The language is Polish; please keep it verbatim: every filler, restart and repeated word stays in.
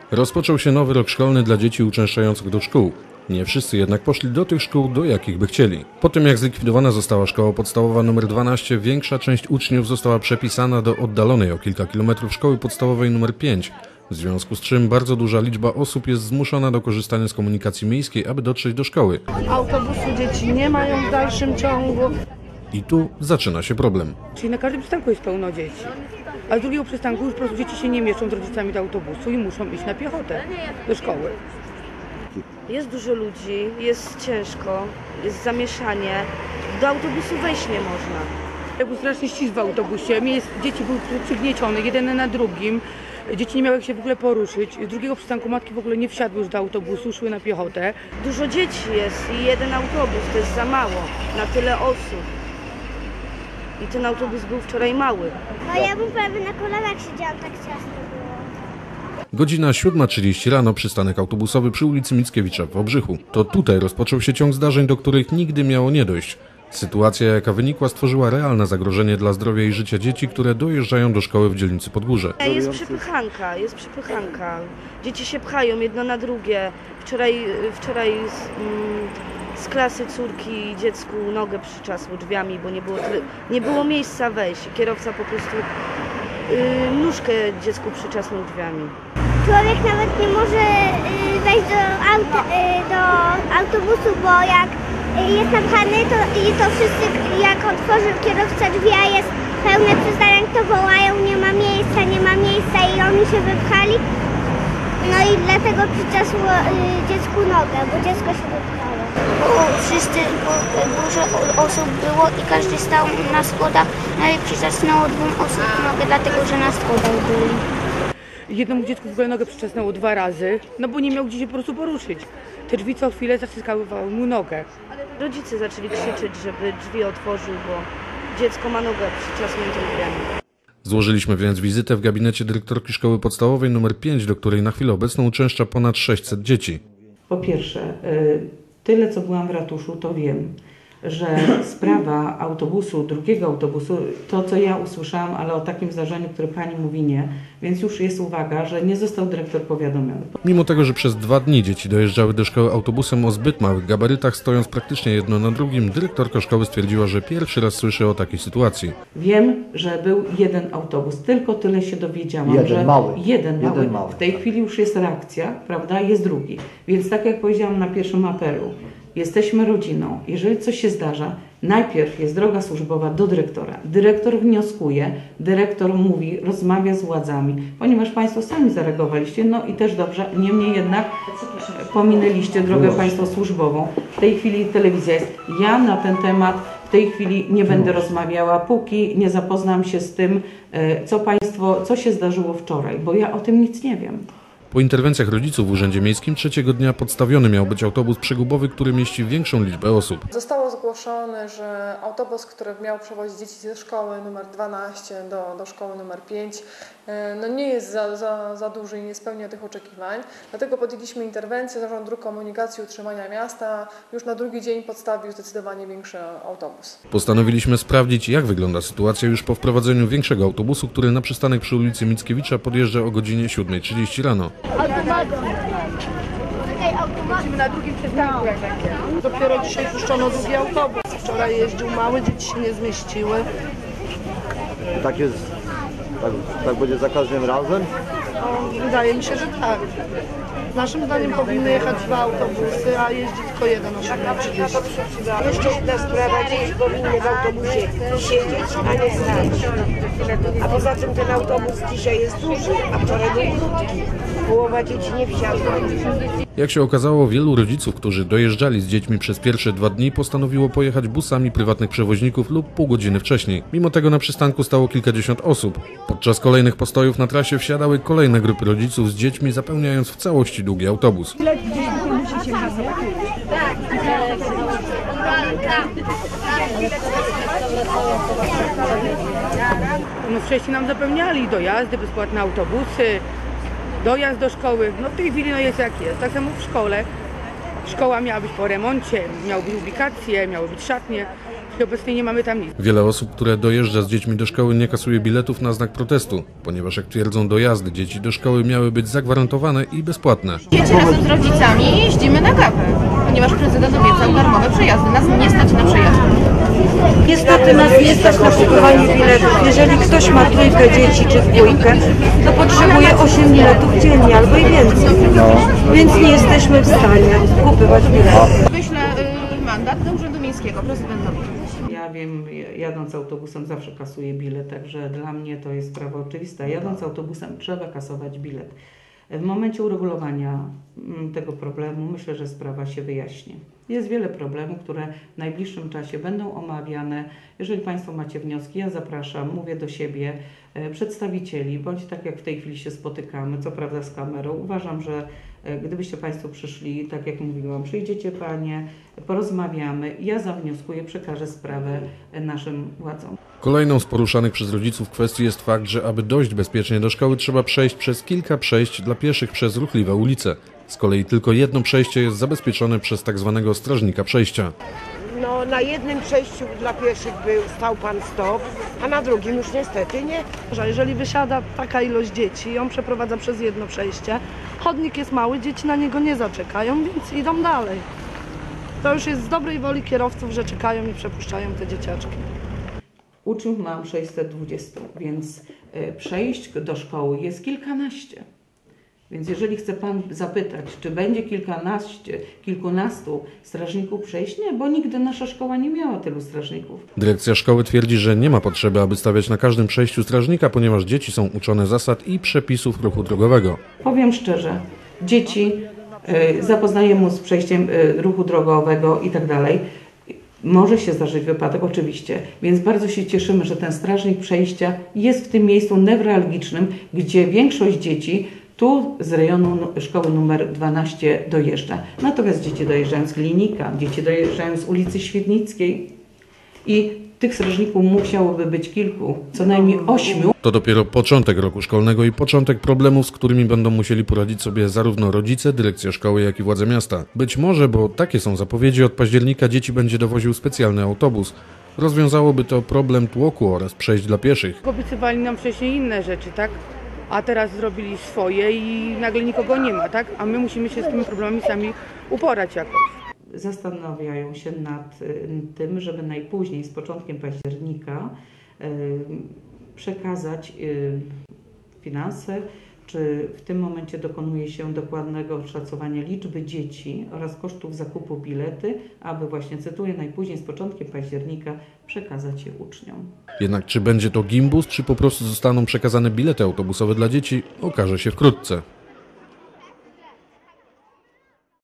Rozpoczął się nowy rok szkolny dla dzieci uczęszczających do szkół. Nie wszyscy jednak poszli do tych szkół, do jakich by chcieli. Po tym jak zlikwidowana została szkoła podstawowa numer dwanaście, większa część uczniów została przepisana do oddalonej o kilka kilometrów szkoły podstawowej numer pięć. W związku z czym bardzo duża liczba osób jest zmuszona do korzystania z komunikacji miejskiej, aby dotrzeć do szkoły. Autobusu dzieci nie mają w dalszym ciągu. I tu zaczyna się problem. Czyli na każdym przystanku jest pełno dzieci. A z drugiego przystanku już po prostu dzieci się nie mieszczą z rodzicami do autobusu i muszą iść na piechotę do szkoły. Jest dużo ludzi, jest ciężko, jest zamieszanie. Do autobusu wejść nie można. Jak był straszny ścisk w autobusie, jest, dzieci były przygniecione, jeden na drugim. Dzieci nie miały jak się w ogóle poruszyć. Z drugiego przystanku matki w ogóle nie wsiadły już do autobusu, szły na piechotę. Dużo dzieci jest i jeden autobus, to jest za mało na tyle osób. I ten autobus był wczoraj mały. No ja bym prawie na kolanach siedziałam, tak ciasno było. Godzina siódma trzydzieści rano, przystanek autobusowy przy ulicy Mickiewicza w Wałbrzychu. To tutaj rozpoczął się ciąg zdarzeń, do których nigdy miało nie dojść. Sytuacja, jaka wynikła, stworzyła realne zagrożenie dla zdrowia i życia dzieci, które dojeżdżają do szkoły w dzielnicy Podgórze. Jest przypychanka, jest przypychanka. Dzieci się pchają jedno na drugie. Wczoraj, wczoraj z, mm, z klasy córki dziecku nogę przyczasło drzwiami, bo nie było, nie było miejsca wejść. Kierowca po prostu yy, nóżkę dziecku przyczasnął drzwiami. Człowiek nawet nie może y, wejść do, auta, y, do autobusu, bo jak y, jest napchany, to, i to wszyscy, jak otworzy kierowca drzwi, a jest pełne przystanek, to wołają, nie ma miejsca, nie ma miejsca i oni się wypchali. No i dlatego przyczasło y, dziecku nogę, bo dziecko się wypchało. Bo wszyscy, bo dużo osób było i każdy stał na schodach, no i przyczasnęło dwóm osób nogę, dlatego że na schodach byli. Jednemu dziecku w ogóle nogę przyczasnęło dwa razy, no bo nie miał gdzie się po prostu poruszyć. Te drzwi co chwilę zaciskały mu nogę. Rodzice zaczęli krzyczeć, żeby drzwi otworzył, bo dziecko ma nogę przyczasniętą drzwiami. Złożyliśmy więc wizytę w gabinecie dyrektorki szkoły podstawowej numer pięć, do której na chwilę obecną uczęszcza ponad sześćset dzieci. Po pierwsze, tyle co byłam w ratuszu, to wiem, że sprawa autobusu, drugiego autobusu, to co ja usłyszałam, ale o takim zdarzeniu, które pani mówi nie, więc już jest uwaga, że nie został dyrektor powiadomiony. Mimo tego, że przez dwa dni dzieci dojeżdżały do szkoły autobusem o zbyt małych gabarytach, stojąc praktycznie jedno na drugim, dyrektorka szkoły stwierdziła, że pierwszy raz słyszy o takiej sytuacji. Wiem, że był jeden autobus, tylko tyle się dowiedziałam, jeden że mały. jeden mały. Jeden mały. W tej chwili już jest reakcja, prawda, jest drugi. Więc tak jak powiedziałam na pierwszym apelu, jesteśmy rodziną. Jeżeli coś się zdarza, najpierw jest droga służbowa do dyrektora. Dyrektor wnioskuje, dyrektor mówi, rozmawia z władzami, ponieważ Państwo sami zareagowaliście, no i też dobrze, niemniej jednak pominęliście drogę Państwo służbową. W tej chwili telewizja jest. Ja na ten temat w tej chwili nie będę rozmawiała, póki nie zapoznam się z tym, co Państwo, co się zdarzyło wczoraj, bo ja o tym nic nie wiem. Po interwencjach rodziców w Urzędzie Miejskim trzeciego dnia podstawiony miał być autobus przegubowy, który mieści większą liczbę osób. Zostało zgłoszone, że autobus, który miał przewozić dzieci ze szkoły numer dwanaście do, do szkoły numer pięć, no nie jest za, za, za duży i nie spełnia tych oczekiwań. Dlatego podjęliśmy interwencję. Zarząd Dróg Komunikacji i Utrzymania Miasta już na drugi dzień podstawił zdecydowanie większy autobus. Postanowiliśmy sprawdzić, jak wygląda sytuacja już po wprowadzeniu większego autobusu, który na przystanek przy ulicy Mickiewicza podjeżdża o godzinie siódmej trzydzieści rano. Musimy na drugim przystanku jak będzie. Dopiero dzisiaj puszczono drugi autobus. Wczoraj jeździł mały, dzieci się nie zmieściły. Tak jest, tak, tak będzie za każdym razem? No, wydaje mi się, że tak. Naszym zdaniem powinny jechać dwa autobusy, a jeździ tylko jeden o siódmej trzydzieści. Jeszcze jedna sprawa, dzieci powinny w autobusie siedzieć, a nie stać. A poza tym ten autobus dzisiaj jest duży, a wczoraj był krótki. Połowa dzieci nie wsiadła. Jak się okazało, wielu rodziców, którzy dojeżdżali z dziećmi przez pierwsze dwa dni, postanowiło pojechać busami prywatnych przewoźników lub pół godziny wcześniej. Mimo tego na przystanku stało kilkadziesiąt osób. Podczas kolejnych postojów na trasie wsiadały kolejne grupy rodziców z dziećmi, zapełniając w całości długi autobus. No wcześniej nam zapełniali dojazdy, bezpłatne autobusy, dojazd do szkoły. No w tej chwili no jest jak jest. Tak samo w szkole. Szkoła miała być po remoncie, miały być ubikacje, miały być szatnie. W I obecnie nie mamy tam nic. Wiele osób, które dojeżdża z dziećmi do szkoły, nie kasuje biletów na znak protestu, ponieważ jak twierdzą, dojazdy dzieci do szkoły miały być zagwarantowane i bezpłatne. Dzieci razem z rodzicami jeździmy na kawę, ponieważ prezydent obiecał darmowe przejazdy. Nas nie stać na przejazdy. Niestety nas nie stać na kupowanie biletów. Jeżeli ktoś ma trójkę dzieci czy dwójkę, to potrzebuje osiem biletów dziennie albo i więcej. Więc nie jesteśmy w stanie kupować biletów. Wyślę y, mandat do Urzędu Miejskiego prezydentowi. Ja wiem, jadąc autobusem zawsze kasuję bilet, także dla mnie to jest sprawa oczywista. Jadąc autobusem trzeba kasować bilet. W momencie uregulowania tego problemu myślę, że sprawa się wyjaśni. Jest wiele problemów, które w najbliższym czasie będą omawiane. Jeżeli Państwo macie wnioski, ja zapraszam, mówię do siebie, przedstawicieli, bądź tak jak w tej chwili się spotykamy, co prawda z kamerą. Uważam, że gdybyście Państwo przyszli, tak jak mówiłam, przyjdziecie Panie, porozmawiamy, ja zawnioskuję, przekażę sprawę naszym władzom. Kolejną z poruszanych przez rodziców kwestii jest fakt, że aby dojść bezpiecznie do szkoły, trzeba przejść przez kilka przejść dla pieszych przez ruchliwe ulice. Z kolei tylko jedno przejście jest zabezpieczone przez tak zwanego strażnika przejścia. No, na jednym przejściu dla pieszych był, stał pan stop, a na drugim już niestety nie. Jeżeli wysiada taka ilość dzieci i on przeprowadza przez jedno przejście, chodnik jest mały, dzieci na niego nie zaczekają, więc idą dalej. To już jest z dobrej woli kierowców, że czekają i przepuszczają te dzieciaczki. Uczniów mam sześćset dwadzieścia, więc przejść do szkoły jest kilkanaście. Więc jeżeli chce Pan zapytać, czy będzie kilkanaście, kilkunastu strażników przejść, nie, bo nigdy nasza szkoła nie miała tylu strażników. Dyrekcja szkoły twierdzi, że nie ma potrzeby, aby stawiać na każdym przejściu strażnika, ponieważ dzieci są uczone zasad i przepisów ruchu drogowego. Powiem szczerze, dzieci y, zapoznajemy z przejściem y, ruchu drogowego i tak dalej. Może się zdarzyć wypadek, oczywiście, więc bardzo się cieszymy, że ten strażnik przejścia jest w tym miejscu newralgicznym, gdzie większość dzieci tu z rejonu szkoły numer dwanaście dojeżdża. Natomiast dzieci dojeżdżają z Klinika, dzieci dojeżdżają z ulicy Świdnickiej i tych strażników musiałoby być kilku, co najmniej ośmiu. To dopiero początek roku szkolnego i początek problemów, z którymi będą musieli poradzić sobie zarówno rodzice, dyrekcja szkoły, jak i władze miasta. Być może, bo takie są zapowiedzi, od października dzieci będzie dowoził specjalny autobus. Rozwiązałoby to problem tłoku oraz przejść dla pieszych. Obiecywali nam wcześniej inne rzeczy, tak? A teraz zrobili swoje i nagle nikogo nie ma, tak? A my musimy się z tymi problemami sami uporać jakoś. Zastanawiają się nad tym, żeby najpóźniej z początkiem października przekazać finanse, czy w tym momencie dokonuje się dokładnego oszacowania liczby dzieci oraz kosztów zakupu bilety, aby właśnie, cytuję, najpóźniej z początkiem października przekazać je uczniom. Jednak czy będzie to gimbus, czy po prostu zostaną przekazane bilety autobusowe dla dzieci, okaże się wkrótce.